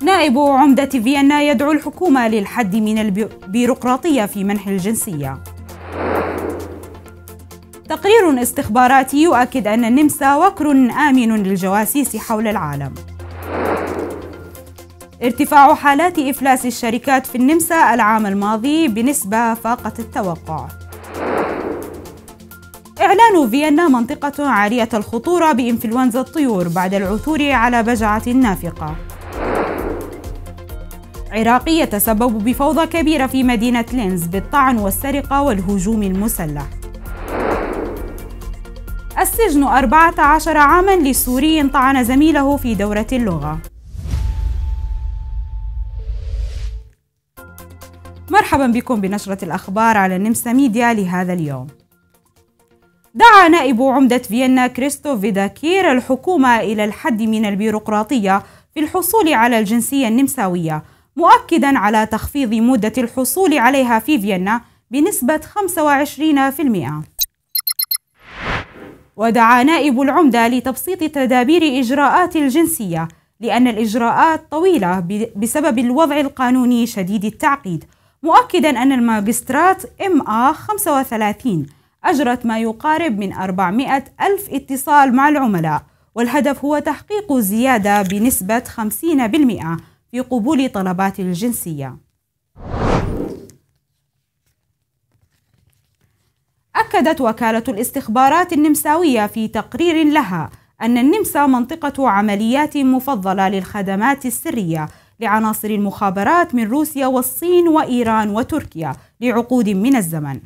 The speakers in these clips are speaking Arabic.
نائب عمدة فيينا يدعو الحكومة للحد من البيروقراطية في منح الجنسية. تقرير استخباراتي يؤكد أن النمسا وكر آمن للجواسيس حول العالم. ارتفاع حالات إفلاس الشركات في النمسا العام الماضي بنسبة فاقت التوقع. إعلان فيينا منطقة عالية الخطورة بإنفلونزا الطيور بعد العثور على بجعة نافقة. عراقي يتسبب بفوضى كبيرة في مدينة لينز بالطعن والسرقة والهجوم المسلح. السجن 14 عاماً لسوري طعن زميله في دورة اللغة. مرحباً بكم بنشرة الأخبار على النمسا ميديا لهذا اليوم. دعا نائب عمدة فيينا كريستوف فيداكير الحكومة إلى الحد من البيروقراطية في الحصول على الجنسية النمساوية، مؤكداً على تخفيض مدة الحصول عليها في فيينا بنسبة 25%. ودعا نائب العمدة لتبسيط تدابير إجراءات الجنسية لأن الإجراءات طويلة بسبب الوضع القانوني شديد التعقيد، مؤكداً أن الماجسترات MA 35 أجرت ما يقارب من 400 ألف اتصال مع العملاء، والهدف هو تحقيق زيادة بنسبة 50% في قبول طلبات الجنسية. أكدت وكالة الاستخبارات النمساوية في تقرير لها أن النمسا منطقة عمليات مفضلة للخدمات السرية لعناصر المخابرات من روسيا والصين وإيران وتركيا لعقود من الزمن.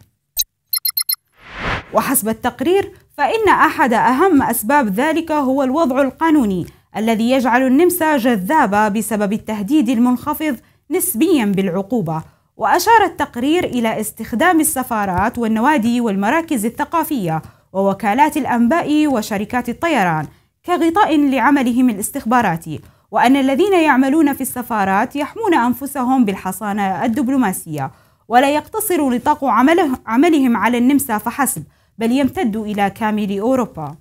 وحسب التقرير فإن أحد أهم أسباب ذلك هو الوضع القانوني الذي يجعل النمسا جذابة بسبب التهديد المنخفض نسبياً بالعقوبة. وأشار التقرير إلى استخدام السفارات والنوادي والمراكز الثقافية ووكالات الأنباء وشركات الطيران كغطاء لعملهم الاستخباراتي، وأن الذين يعملون في السفارات يحمون أنفسهم بالحصانة الدبلوماسية، ولا يقتصر نطاق عملهم على النمسا فحسب، بل يمتد إلى كامل أوروبا.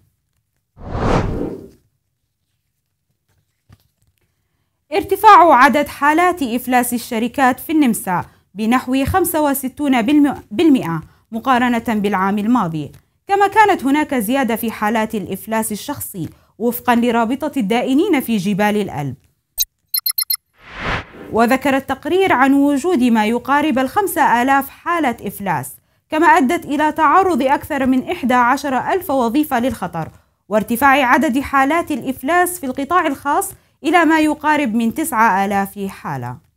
ارتفاع عدد حالات إفلاس الشركات في النمسا بنحو 65% مقارنة بالعام الماضي، كما كانت هناك زيادة في حالات الإفلاس الشخصي وفقا لرابطة الدائنين في جبال الألب. وذكر التقرير عن وجود ما يقارب 5000 حالة إفلاس، كما أدت إلى تعرض أكثر من 11,000 وظيفة للخطر، وارتفاع عدد حالات الإفلاس في القطاع الخاص إلى ما يقارب من 9,000 حالة.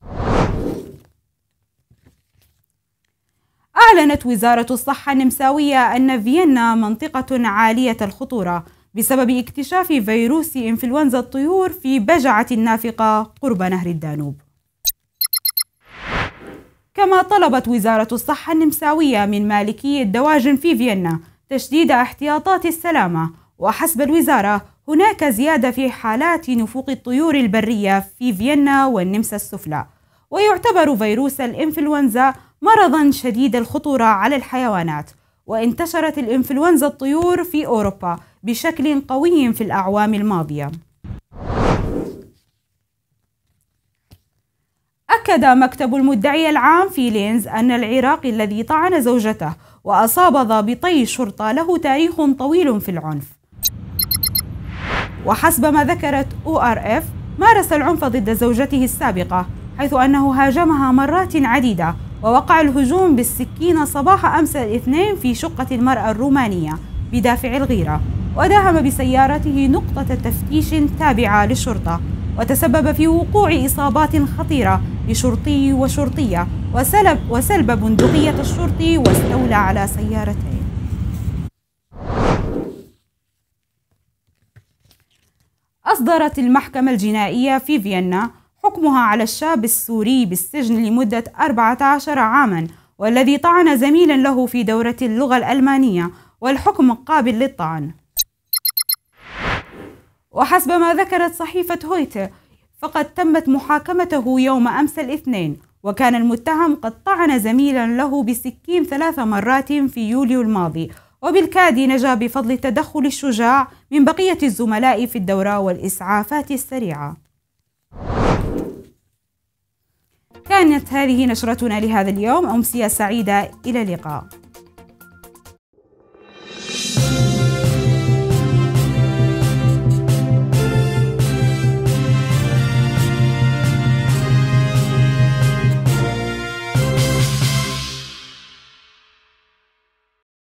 أعلنت وزارة الصحة النمساوية أن فيينا منطقة عالية الخطورة بسبب اكتشاف فيروس إنفلونزا الطيور في بجعة نافقة قرب نهر الدانوب. كما طلبت وزارة الصحة النمساوية من مالكي الدواجن في فيينا تشديد احتياطات السلامة، وحسب الوزارة هناك زيادة في حالات نفوق الطيور البرية في فيينا والنمسا السفلى، ويعتبر فيروس الإنفلونزا مرضاً شديد الخطورة على الحيوانات، وانتشرت الإنفلونزا الطيور في أوروبا بشكل قوي في الأعوام الماضية. أكد مكتب المدعي العام في لينز أن العراقي الذي طعن زوجته وأصاب ضابطي شرطة له تاريخ طويل في العنف. وحسب ما ذكرت ORF مارس العنف ضد زوجته السابقة، حيث أنه هاجمها مرات عديدة، ووقع الهجوم بالسكين صباح أمس الاثنين في شقة المرأة الرومانية بدافع الغيرة، وداهم بسيارته نقطة تفتيش تابعة للشرطة، وتسبب في وقوع إصابات خطيرة لشرطي وشرطية، وسلب بندقية الشرطي، واستولى على سيارتين. أصدرت المحكمة الجنائية في فيينا حكمها على الشاب السوري بالسجن لمدة 14 عاماً والذي طعن زميلاً له في دورة اللغة الألمانية، والحكم قابل للطعن. وحسب ما ذكرت صحيفة هويته فقد تمت محاكمته يوم أمس الاثنين، وكان المتهم قد طعن زميلاً له بسكين 3 مرات في يوليو الماضي، وبالكاد نجا بفضل التدخل الشجاع من بقية الزملاء في الدورة والإسعافات السريعة. كانت هذه نشرتنا لهذا اليوم، أمسية سعيدة، إلى اللقاء.